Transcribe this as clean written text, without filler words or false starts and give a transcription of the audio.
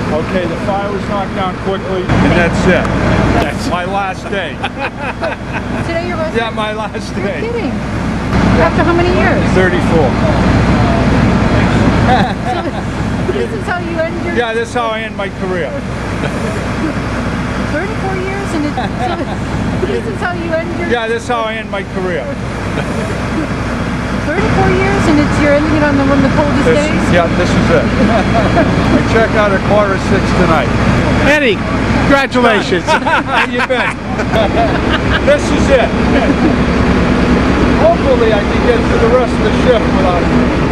Okay, the fire was knocked down quickly, and that's it. That's my last day. Today your last day? Yeah, my last day. You're kidding. After how many years? 34. So this is how you end your... Yeah, this is how I end my career. 34 years and it's... So this is how you end your... Yeah, this is how I end my career. 34 years and you're ending it on one of the coldest days? Yeah, this is it. We check out at 5:45 tonight. Eddie, congratulations. How you been? This is it. Hopefully I can get to the rest of the shift without